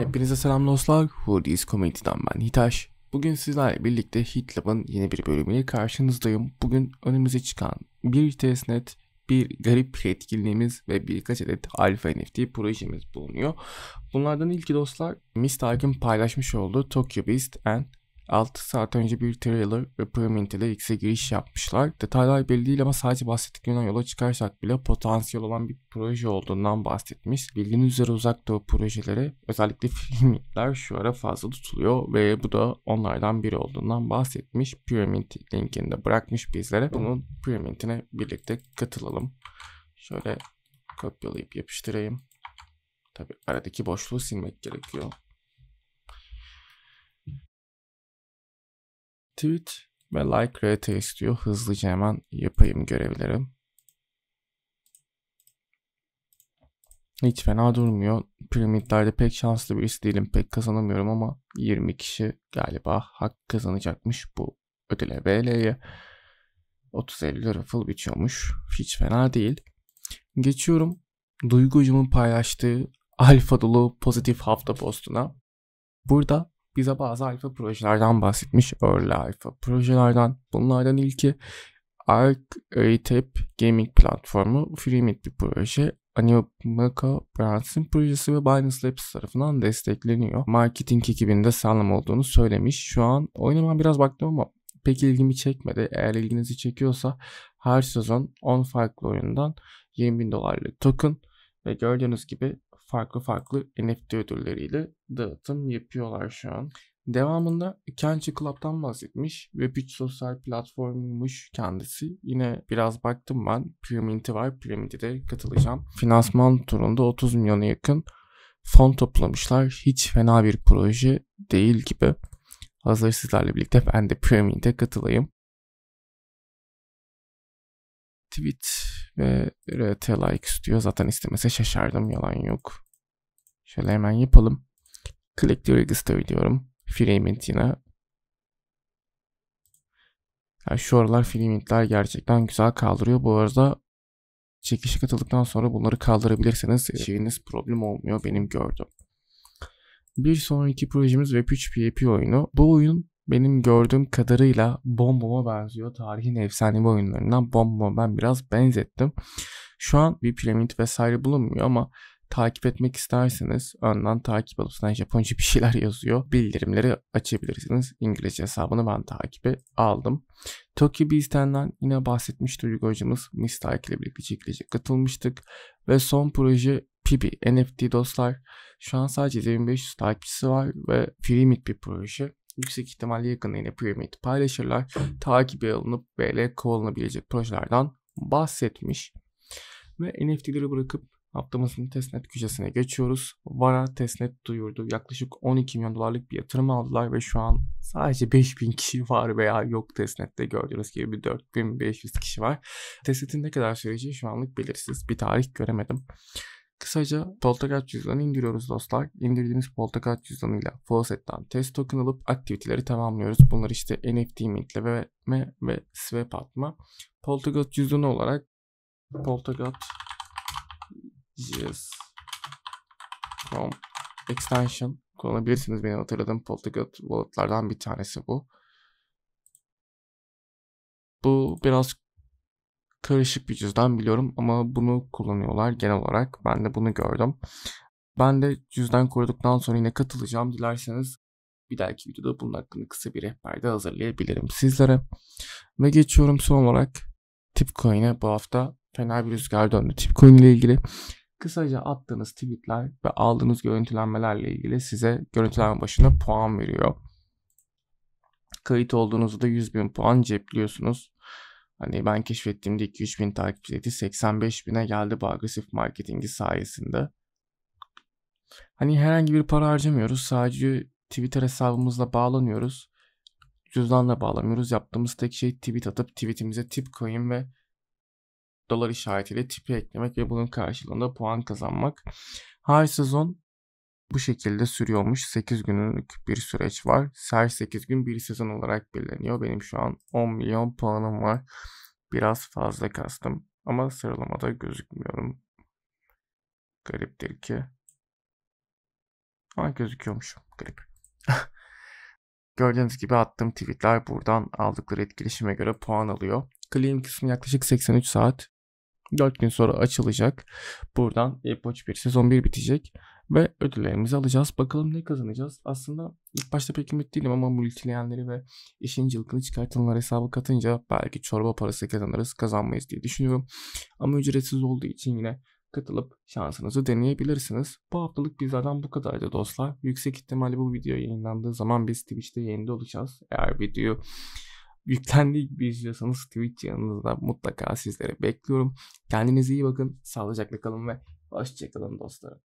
Hepinize selam dostlar. Hoodies Community'den ben Hitaş. Bugün sizlerle birlikte HitLab'ın yeni bir bölümüyle karşınızdayım. Bugün önümüze çıkan bir testnet, bir garip etkinliğimiz ve birkaç adet Alpha NFT projemiz bulunuyor. Bunlardan ilki dostlar, Mistark'ın paylaşmış olduğu Tokyo Beast and 6 saat önce bir trailer ve Pyramid ile X'e giriş yapmışlar. Detaylar belli değil ama sadece bahsettiklerinden yola çıkarsak bile potansiyel olan bir proje olduğundan bahsetmiş. Bildiğiniz üzere uzak doğu projeleri, özellikle filmler şu ara fazla tutuluyor ve bu da onlardan biri olduğundan bahsetmiş. Pyramid linkini de bırakmış bizlere. Bunun Pyramid'ine birlikte katılalım. Şöyle kopyalayıp yapıştırayım. Tabii aradaki boşluğu silmek gerekiyor. Tweet ve like RT istiyor. Hızlıca hemen yapayım görevleri. Hiç fena durmuyor. Piramidlerde pek şanslı birisi değilim. Pek kazanamıyorum ama 20 kişi galiba hak kazanacakmış bu ödüle. VL'ye 30-50 raffle biçiyormuş. Hiç fena değil. Geçiyorum Duygu Hocam'ın paylaştığı alfa dolu pozitif hafta postuna. Burada bize bazı alfa projelerden bahsetmiş. Early alfa projelerden. Bunlardan ilki ArcATep Gaming platformu Freemint bir proje. Animaca Brands'in projesi ve Binance Labs tarafından destekleniyor. Marketing ekibinde sağlam olduğunu söylemiş. Şu an oynamam biraz baktım ama pek ilgimi çekmedi. Eğer ilginizi çekiyorsa her sezon 10 farklı oyundan $20.000 token ve gördüğünüz gibi farklı NFT ödülleriyle dağıtım yapıyorlar şu an. Devamında Kenchi Club'dan bahsetmiş. Web3 sosyal platformuymuş kendisi. Yine biraz baktım ben. Pyramid'i var. Pyramid'e de katılacağım. Finansman turunda 30 milyona yakın fon toplamışlar. Hiç fena bir proje değil gibi. Hazır sizlerle birlikte ben de Pyramid'e katılayım. Tweet ve RT like istiyor. Zaten istemese şaşardım. Yalan yok. Şöyle hemen yapalım. Click to register diyorum. Freemint yine. Yani şu aralar Freemint'ler gerçekten güzel kaldırıyor. Bu arada çekişe katıldıktan sonra bunları kaldırabilirseniz şeyiniz problem olmuyor benim gördüğüm. Bir sonraki projemiz Web3 PvP oyunu. Bu oyun benim gördüğüm kadarıyla Bombom'a benziyor. Tarihin efsanevi oyunlarından Bombom'a ben biraz benzettim. Şu an bir piramit vesaire bulunmuyor ama takip etmek isterseniz önden takip alıp Japonca bir şeyler yazıyor. Bildirimleri açabilirsiniz. İngilizce hesabını ben takibe aldım. Tokyo Beast'ten yine bahsetmiş Duygu hocamız. Mistark ile birlikte çekilecek katılmıştık. Ve son proje Pibi NFT dostlar. Şu an sadece 1500 takipçisi var ve Freemint bir proje. Yüksek ihtimalle yakında yine Pyramid paylaşırlar. Takibe alınıp böyle kovalabilecek projelerden bahsetmiş. Ve NFT'leri bırakıp haftamızın testnet köşesine geçiyoruz. Vara testnet duyurdu. Yaklaşık $12 milyon bir yatırım aldılar ve şu an sadece 5000 kişi var veya yok testnette, gördüğünüz gibi bir 4500 kişi var. Testnetin ne kadar süreceği şu anlık belirsiz. Bir tarih göremedim. Kısaca Polkadot cüzdanı indiriyoruz dostlar. İndirdiğimiz Polkadot cüzdanıyla Faucet'ten test token alıp aktiviteleri tamamlıyoruz. Bunlar işte NFT mintleme ve swap atma. Polkadot cüzdanı olarak Polkadot JS Chrome Extension kullanabilirsiniz. Benim hatırladığım Polkadot wallet'lardan bir tanesi bu. Bu biraz karışık bir cüzdan biliyorum ama bunu kullanıyorlar genel olarak. Ben de bunu gördüm. Ben de cüzdan kurduktan sonra yine katılacağım. Dilerseniz bir dahaki videoda bunun hakkında kısa bir rehberde hazırlayabilirim sizlere. Ve geçiyorum son olarak Tipcoin'e. Bu hafta fena bir rüzgar döndü Tipcoin ile ilgili. Kısaca attığınız tweetler ve aldığınız görüntülenmelerle ilgili size görüntülenme başına puan veriyor. Kayıt olduğunuzda da 100.000 puan cepliyorsunuz. Hani ben keşfettiğimde 2-3 bin takipçiydi. 85.000'e geldi bu agresif marketingi sayesinde. Hani herhangi bir para harcamıyoruz. Sadece Twitter hesabımızla bağlanıyoruz. Cüzdanla bağlamıyoruz. Yaptığımız tek şey tweet atıp tweetimize Tipcoin ve dolar işaretiyle tipi eklemek ve bunun karşılığında puan kazanmak. Her sezon bu şekilde sürüyormuş. 8 günlük bir süreç var. Her 8 gün bir sezon olarak belirleniyor. Benim şu an 10 milyon puanım var. Biraz fazla kastım. Ama sıralamada gözükmüyorum. Gariptir ki. Ama gözüküyormuş. Garip. Gördüğünüz gibi attığım tweetler buradan aldıkları etkileşime göre puan alıyor. Claim kısmı yaklaşık 83 saat. 4 gün sonra açılacak. Buradan Apple Watch 1 sezon 1 bitecek. Ve ödüllerimizi alacağız. Bakalım ne kazanacağız. Aslında ilk başta pek ümit değilim ama multileyenleri ve işin cılkını çıkartanlar hesabı katınca belki çorba parası kazanırız, kazanmayız diye düşünüyorum. Ama ücretsiz olduğu için yine katılıp şansınızı deneyebilirsiniz. Bu haftalık bizlerden bu kadardı dostlar. Yüksek ihtimalle bu video yayınlandığı zaman biz Twitch'te yayında olacağız. Eğer video yüklendiği gibi izliyorsanız Twitch yanınızda mutlaka sizleri bekliyorum. Kendinize iyi bakın, sağlıcakla kalın ve hoşçakalın dostlarım.